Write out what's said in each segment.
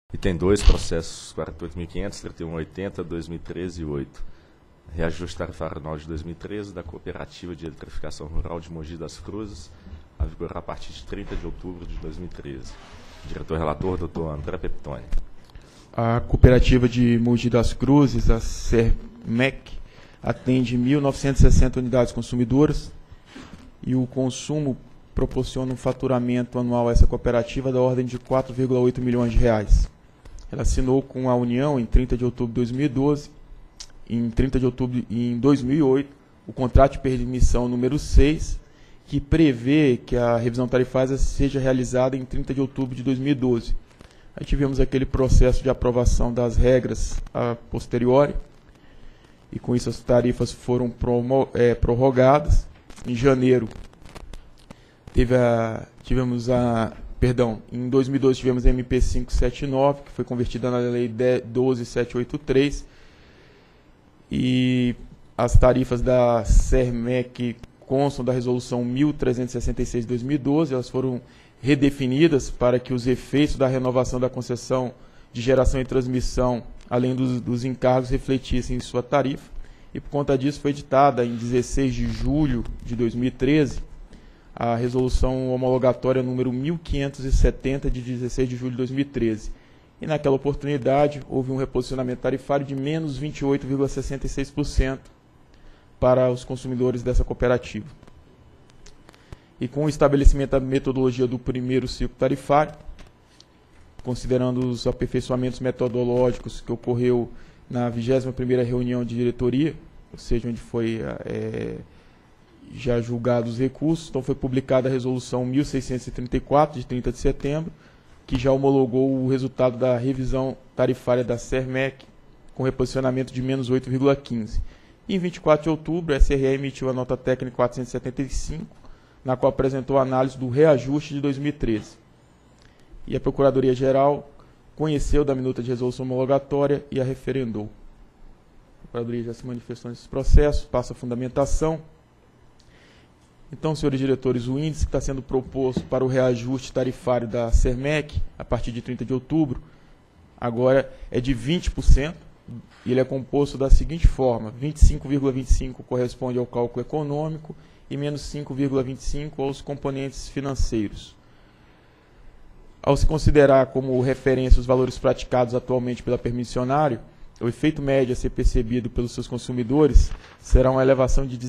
E tem dois processos, 48.500, 3180, 2013 e 8. Reajuste tarifário anual de 2013 da Cooperativa de Eletrificação Rural de Mogi das Cruzes, a vigorar a partir de 30 de outubro de 2013. Diretor-relator, Dr. André Peptoni. A Cooperativa de Mogi das Cruzes, a CERMEC, atende 1.960 unidades consumidoras e o consumo proporciona um faturamento anual a essa cooperativa da ordem de 4,8 milhões de reais. Ela assinou com a União em 30 de outubro de 2012, em 30 de outubro em 2008, o contrato de permissão número 6, que prevê que a revisão tarifária seja realizada em 30 de outubro de 2012. Aí tivemos aquele processo de aprovação das regras a posteriori, e com isso as tarifas foram prorrogadas. Em janeiro, em 2012 tivemos a MP 579, que foi convertida na Lei 12783, e as tarifas da CERMEC constam da Resolução 1366 de 2012, elas foram redefinidas para que os efeitos da renovação da concessão de geração e transmissão, além dos encargos, refletissem em sua tarifa, e por conta disso foi editada em 16 de julho de 2013 a resolução homologatória número 1570 de 16 de julho de 2013. E naquela oportunidade houve um reposicionamento tarifário de menos 28,66% para os consumidores dessa cooperativa. E com o estabelecimento da metodologia do primeiro ciclo tarifário, considerando os aperfeiçoamentos metodológicos que ocorreu na 21ª reunião de diretoria, ou seja, onde foi já julgados os recursos, então foi publicada a resolução 1634, de 30 de setembro, que já homologou o resultado da revisão tarifária da CERMEC, com reposicionamento de menos 8,15. E em 24 de outubro, a SRE emitiu a nota técnica 475, na qual apresentou a análise do reajuste de 2013. E a Procuradoria-Geral conheceu da minuta de resolução homologatória e a referendou. A Procuradoria já se manifestou nesse processo, passa a fundamentação. Então, senhores diretores, o índice que está sendo proposto para o reajuste tarifário da CERMEC, a partir de 30 de outubro, agora é de 20%, e ele é composto da seguinte forma: 25,25% corresponde ao cálculo econômico e menos 5,25% aos componentes financeiros. Ao se considerar como referência os valores praticados atualmente pela permissionária, o efeito médio a ser percebido pelos seus consumidores será uma elevação de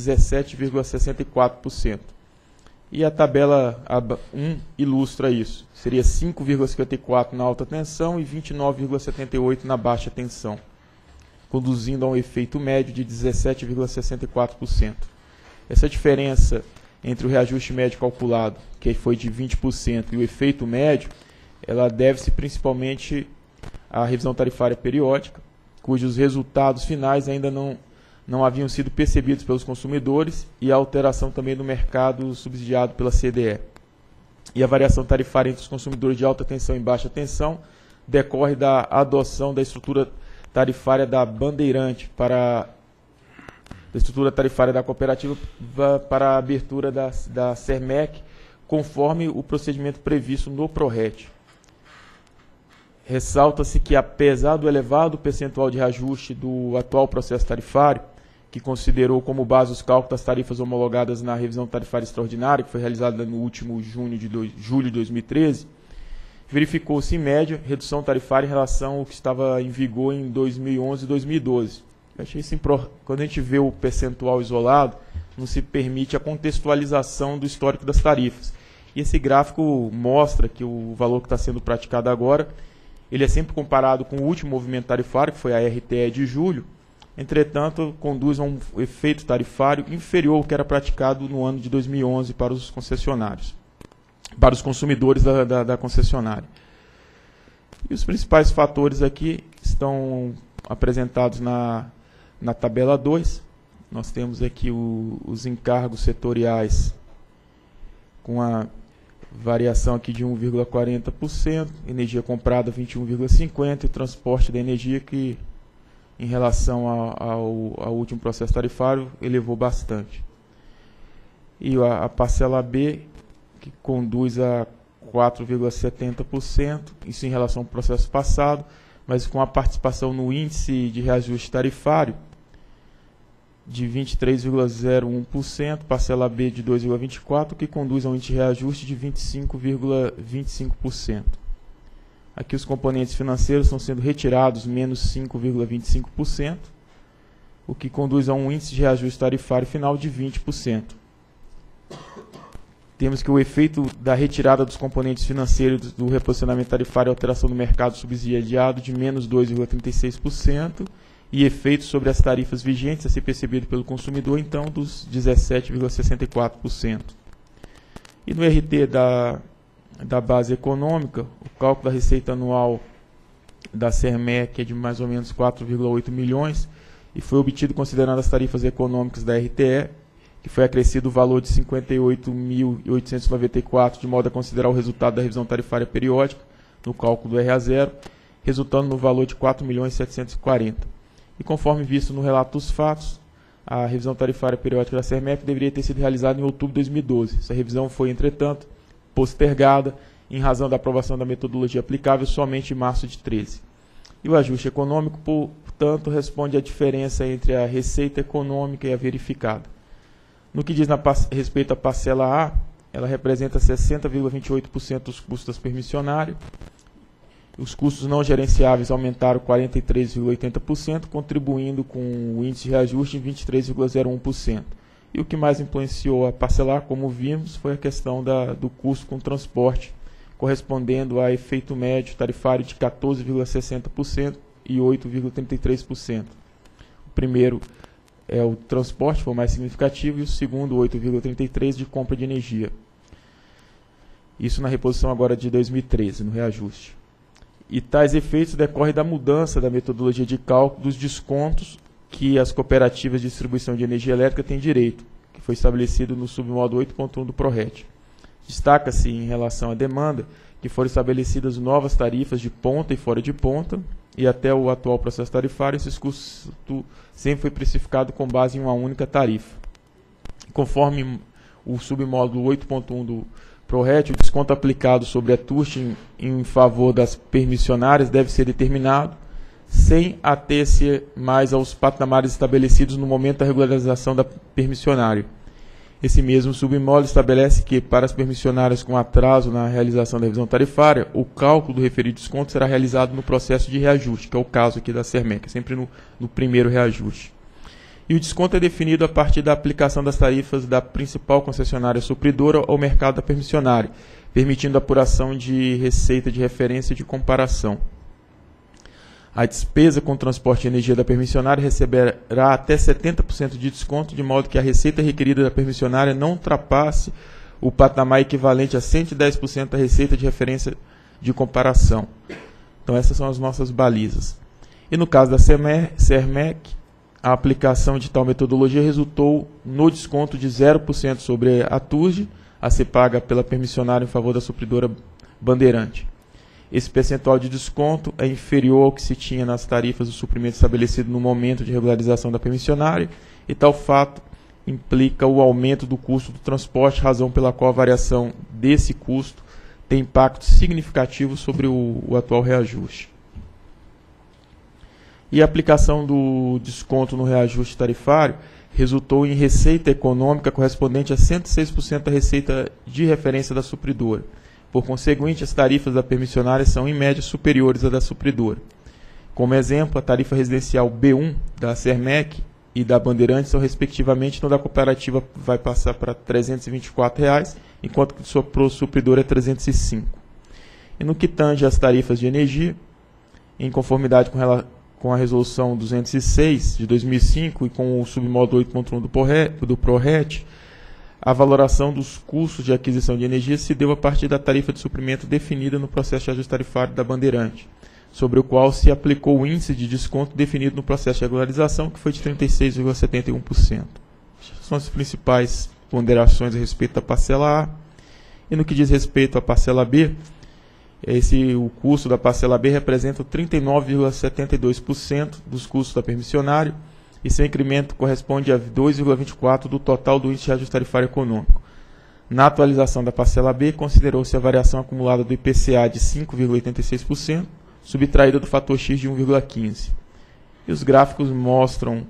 17,64%. E a tabela aba 1 ilustra isso. Seria 5,54% na alta tensão e 29,78% na baixa tensão, conduzindo a um efeito médio de 17,64%. Essa diferença entre o reajuste médio calculado, que foi de 20%, e o efeito médio, ela deve-se principalmente à revisão tarifária periódica, cujos resultados finais ainda não haviam sido percebidos pelos consumidores, e a alteração também do mercado subsidiado pela CDE. E a variação tarifária entre os consumidores de alta tensão e baixa tensão decorre da adoção da estrutura tarifária da Bandeirante da estrutura tarifária da cooperativa para a abertura da CERMEC, conforme o procedimento previsto no PRORET. Ressalta-se que, apesar do elevado percentual de reajuste do atual processo tarifário, que considerou como base os cálculos das tarifas homologadas na revisão tarifária extraordinária, que foi realizada no último julho de 2013, verificou-se, em média, redução tarifária em relação ao que estava em vigor em 2011 e 2012. Eu achei isso quando a gente vê o percentual isolado, não se permite a contextualização do histórico das tarifas. E esse gráfico mostra que o valor que está sendo praticado agora, ele é sempre comparado com o último movimento tarifário, que foi a RTE de julho, entretanto, conduz a um efeito tarifário inferior ao que era praticado no ano de 2011 para os concessionários, para os consumidores da concessionária. E os principais fatores aqui estão apresentados na tabela 2. Nós temos aqui os encargos setoriais com a variação aqui de 1,40%, energia comprada 21,50% e o transporte da energia que, em relação ao último processo tarifário, elevou bastante. E a parcela B, que conduz a 4,70%, isso em relação ao processo passado, mas com a participação no índice de reajuste tarifário de 23,01%, parcela B de 2,24%, que conduz a um índice de reajuste de 25,25%. Aqui os componentes financeiros estão sendo retirados, menos 5,25%, o que conduz a um índice de reajuste tarifário final de 20%. Temos que o efeito da retirada dos componentes financeiros do reposicionamento tarifário e alteração do mercado subsidiado de menos 2,36% e efeito sobre as tarifas vigentes a ser percebido pelo consumidor, então, dos 17,64%. E no RT da base econômica, o cálculo da receita anual da Sermec é de mais ou menos 4,8 milhões e foi obtido considerando as tarifas econômicas da RTE, que foi acrescido o valor de 58.894, de modo a considerar o resultado da revisão tarifária periódica no cálculo do RA0, resultando no valor de 4.740. E conforme visto no relato dos fatos, a revisão tarifária periódica da Sermec deveria ter sido realizada em outubro de 2012. Essa revisão foi, entretanto, postergada em razão da aprovação da metodologia aplicável somente em março de 2013. E o ajuste econômico, portanto, responde à diferença entre a receita econômica e a verificada. No que diz respeito à parcela A, ela representa 60,28% dos custos permissionários. Os custos não gerenciáveis aumentaram 43,80%, contribuindo com o índice de reajuste em 23,01%. E o que mais influenciou a parcela A, como vimos, foi a questão do custo com transporte, correspondendo a efeito médio tarifário de 14,60% e 8,33%. O primeiro é o transporte, foi o mais significativo, e o segundo, 8,33% de compra de energia. Isso na reposição agora de 2013, no reajuste. E tais efeitos decorrem da mudança da metodologia de cálculo dos descontos que as cooperativas de distribuição de energia elétrica têm direito, que foi estabelecido no submódulo 8.1 do PRORET. Destaca-se em relação à demanda que foram estabelecidas novas tarifas de ponta e fora de ponta, e até o atual processo tarifário, esses custos sempre foi precificado com base em uma única tarifa. Conforme o submódulo 8.1 do PRORET, o desconto aplicado sobre a TUST em favor das permissionárias deve ser determinado sem ater-se mais aos patamares estabelecidos no momento da regularização da permissionária. Esse mesmo submódulo estabelece que, para as permissionárias com atraso na realização da revisão tarifária, o cálculo do referido desconto será realizado no processo de reajuste, que é o caso aqui da Sermec, sempre no primeiro reajuste. E o desconto é definido a partir da aplicação das tarifas da principal concessionária supridora ao mercado da permissionária, permitindo a apuração de receita de referência e de comparação. A despesa com transporte de energia da permissionária receberá até 70% de desconto, de modo que a receita requerida da permissionária não ultrapasse o patamar equivalente a 110% da receita de referência de comparação. Então essas são as nossas balizas. E no caso da Sermec, a aplicação de tal metodologia resultou no desconto de 0% sobre a TUSD, a ser paga pela permissionária em favor da supridora Bandeirante. Esse percentual de desconto é inferior ao que se tinha nas tarifas do suprimento estabelecido no momento de regularização da permissionária, e tal fato implica o aumento do custo do transporte, razão pela qual a variação desse custo tem impacto significativo sobre o atual reajuste. E a aplicação do desconto no reajuste tarifário resultou em receita econômica correspondente a 106% da receita de referência da supridora. Por conseguinte, as tarifas da permissionária são, em média, superiores à da supridora. Como exemplo, a tarifa residencial B1 da Sermec e da Bandeirantes são, respectivamente, então da cooperativa vai passar para R$ 324, enquanto que para supridora é R$ 305. E no que tange às tarifas de energia, em conformidade com a Resolução 206 de 2005 e com o submódulo 8.1 do PRORET, a valoração dos custos de aquisição de energia se deu a partir da tarifa de suprimento definida no processo de ajuste tarifário da Bandeirante, sobre o qual se aplicou o índice de desconto definido no processo de regularização, que foi de 36,71%. São as principais ponderações a respeito da parcela A. E no que diz respeito à parcela B, o custo da parcela B representa 39,72% dos custos da permissionária, e seu incremento corresponde a 2,24% do total do índice de reajuste tarifário econômico. Na atualização da parcela B, considerou-se a variação acumulada do IPCA de 5,86%, subtraída do fator X de 1,15%. E os gráficos mostram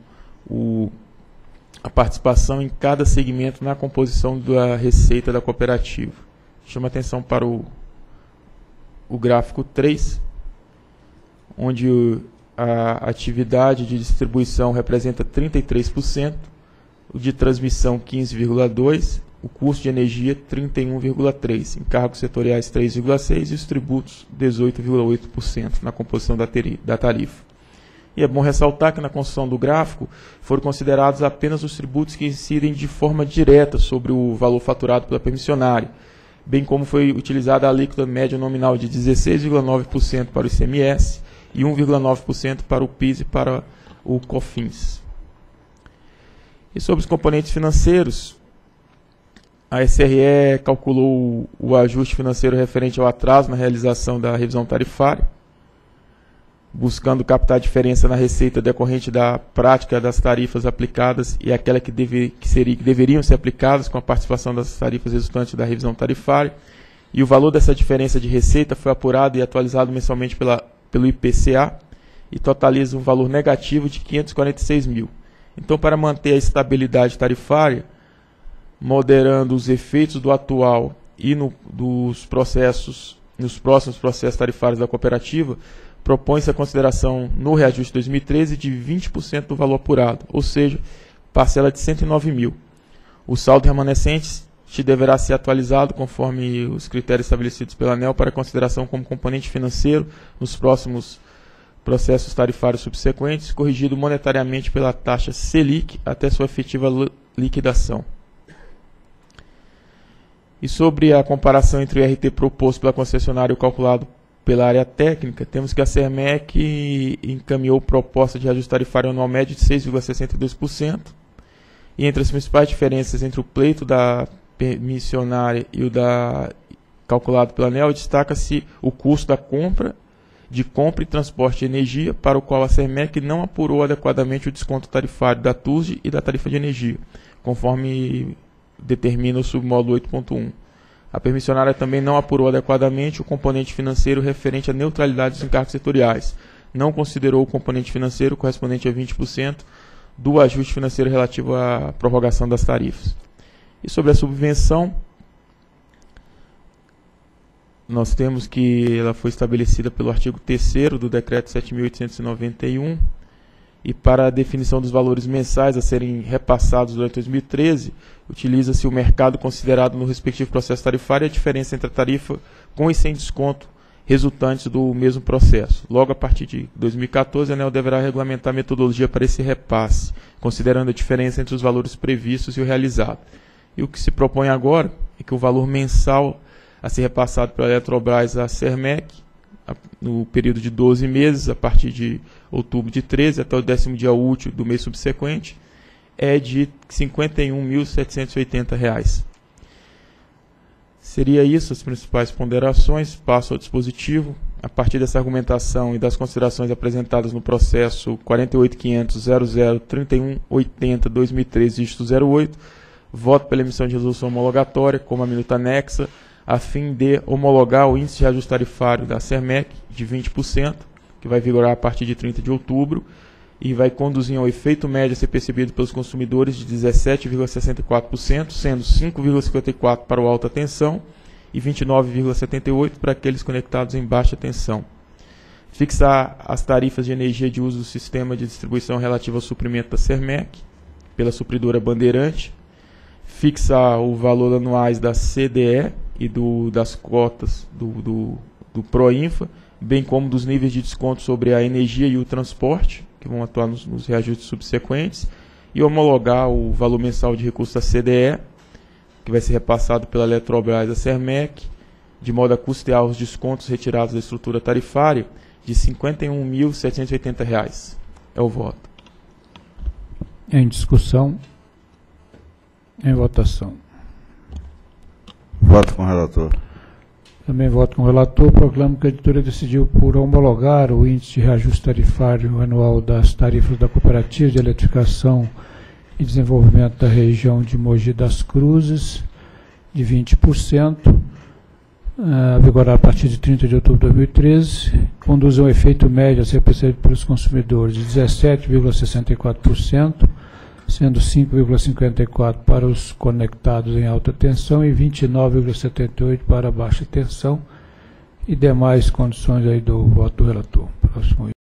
a participação em cada segmento na composição da receita da cooperativa. Chama atenção para o gráfico 3, onde a atividade de distribuição representa 33%, o de transmissão 15,2%, o custo de energia 31,3%, encargos setoriais 3,6% e os tributos 18,8% na composição da tarifa. E é bom ressaltar que na construção do gráfico foram considerados apenas os tributos que incidem de forma direta sobre o valor faturado pela permissionária, bem como foi utilizada a alíquota média nominal de 16,9% para o ICMS e 1,9% para o PIS e para o COFINS. E sobre os componentes financeiros, a SRE calculou o ajuste financeiro referente ao atraso na realização da revisão tarifária, buscando captar a diferença na receita decorrente da prática das tarifas aplicadas e aquela que deveriam ser aplicadas com a participação das tarifas resultantes da revisão tarifária. E o valor dessa diferença de receita foi apurado e atualizado mensalmente pelo IPCA e totaliza um valor negativo de 546 mil. Então, para manter a estabilidade tarifária, moderando os efeitos do atual e nos próximos processos tarifários da cooperativa, propõe-se a consideração no reajuste de 2013 de 20% do valor apurado, ou seja, parcela de 109 mil. O saldo remanescente deverá ser atualizado conforme os critérios estabelecidos pela ANEEL para consideração como componente financeiro nos próximos processos tarifários subsequentes, corrigido monetariamente pela taxa Selic até sua efetiva liquidação. E sobre a comparação entre o IRT proposto pela concessionária e o calculado pela área técnica, temos que a Sermec encaminhou proposta de reajuste tarifário anual médio de 6,62%, e entre as principais diferenças entre o pleito da permissionária e o calculado pela ANEEL, destaca-se o custo da compra e transporte de energia, para o qual a Sermec não apurou adequadamente o desconto tarifário da TUSD e da tarifa de energia, conforme determina o submódulo 8.1. A permissionária também não apurou adequadamente o componente financeiro referente à neutralidade dos encargos setoriais. Não considerou o componente financeiro correspondente a 20% do ajuste financeiro relativo à prorrogação das tarifas. E sobre a subvenção, nós temos que ela foi estabelecida pelo artigo 3º do Decreto 7.891, e para a definição dos valores mensais a serem repassados durante 2013, utiliza-se o mercado considerado no respectivo processo tarifário e a diferença entre a tarifa com e sem desconto resultantes do mesmo processo. Logo, a partir de 2014, a ANEEL deverá regulamentar a metodologia para esse repasse, considerando a diferença entre os valores previstos e o realizado. E o que se propõe agora é que o valor mensal a ser repassado pela Eletrobras à Sermec, no período de 12 meses, a partir de outubro de 13 até o 10º dia útil do mês subsequente, é de R$ 51.780. Seria isso as principais ponderações. Passo ao dispositivo. A partir dessa argumentação e das considerações apresentadas no processo 48.500.00.3180.2013, dígito 08, voto pela emissão de resolução homologatória, como a minuta anexa, a fim de homologar o índice de reajuste tarifário da Sermec de 20%, que vai vigorar a partir de 30 de outubro, e vai conduzir ao efeito médio a ser percebido pelos consumidores de 17,64%, sendo 5,54% para o alta tensão e 29,78% para aqueles conectados em baixa tensão. Fixar as tarifas de energia de uso do sistema de distribuição relativo ao suprimento da Sermec, pela supridora Bandeirante. Fixar o valor anuais da CDE e das cotas do Proinfa, bem como dos níveis de desconto sobre a energia e o transporte, que vão atuar nos reajustes subsequentes, e homologar o valor mensal de recurso da CDE, que vai ser repassado pela Eletrobras à Sermec, de modo a custear os descontos retirados da estrutura tarifária de R$ 51.780. É o voto. Em discussão. Em votação. Voto com o relator. Também voto com o relator. Proclamo que a editoria decidiu por homologar o índice de reajuste tarifário anual das tarifas da Cooperativa de Eletrificação e Desenvolvimento da região de Mogi das Cruzes de 20%, a vigorar a partir de 30 de outubro de 2013, conduz a um efeito médio a ser percebido pelos consumidores de 17,64%, sendo 5,54% para os conectados em alta tensão e 29,78% para baixa tensão, e demais condições aí do voto do relator. Próximo.